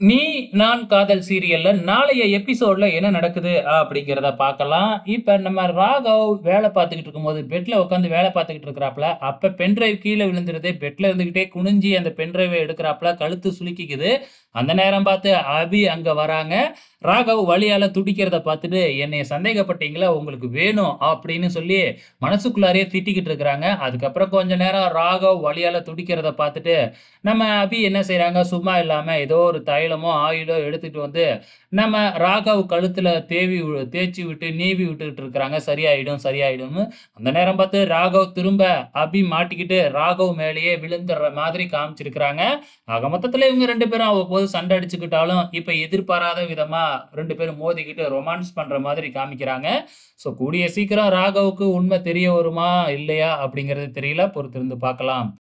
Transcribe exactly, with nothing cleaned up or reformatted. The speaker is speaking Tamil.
நீ நான் காதல் சீரியல்ல நாளைய எபிசோட்ல என்ன நடக்குது அப்படிங்கிறத பார்க்கலாம். இப்ப நம்ம ராகவ் வேலை பார்த்துக்கிட்டு இருக்கும்போது, பெட்ல உட்காந்து வேலை பார்த்துக்கிட்டு இருக்கிறாப்ல. அப்ப பென் டிரைவ் கீழ விழுந்துருது. பெட்ல இருந்துகிட்டே குனிஞ்சு அந்த பென் டிரைவ எடுக்குறாப்ல. கழுத்து சுளுக்கிக்குது. அந்த நேரம் பார்த்து அபி அங்க வராங்க. ராகவ் வலியால துடிக்கிறத பார்த்துட்டு, "என்னைய சந்தேகப்பட்டீங்களா? உங்களுக்கு வேணும்." அப்படின்னு சொல்லி மனசுக்குள்ளாரயே திட்டிக்கிட்டு இருக்கிறாங்க. அதுக்கப்புறம் கொஞ்ச நேரம் ராகவ் வலியால துடிக்கிறத பார்த்துட்டு, நம்ம அபி என்ன செய்றாங்க, சும்மா இல்லாம ஏதோ ஒரு தைலமோ, ஆயிலோ எடுத்துட்டு வந்து, நம்ம ராகவ் கழுத்துல தேவி வு தேய்ச்சு விட்டு, நீவி விட்டுட்டு இருக்கிறாங்க. சரியாயிடும், சரியாயிடும்னு. அந்த நேரம் பார்த்து ராகவ் திரும்ப அபி மாட்டிக்கிட்டு, ராகவ் மேலேயே விழுந்துர்ற மாதிரி காமிச்சிருக்கிறாங்க. ஆக மொத்தத்துல இவங்க ரெண்டு பேரும் அவ்வப்போது சண்டை அடிச்சுக்கிட்டாலும், இப்ப எதிர்பாராத விதமா ரெண்டு பேரும் மோதிக்கிட்டு ரொமான்ஸ் பண்ற மாதிரி காமிக்கிறாங்க. ஸோ கூடிய சீக்கிரம் ராகவுக்கு உண்மை தெரிய வருமா? இல்லையா? அப்படிங்கிறது தெரியல. பொறுத்திருந்து பார்க்கலாம்.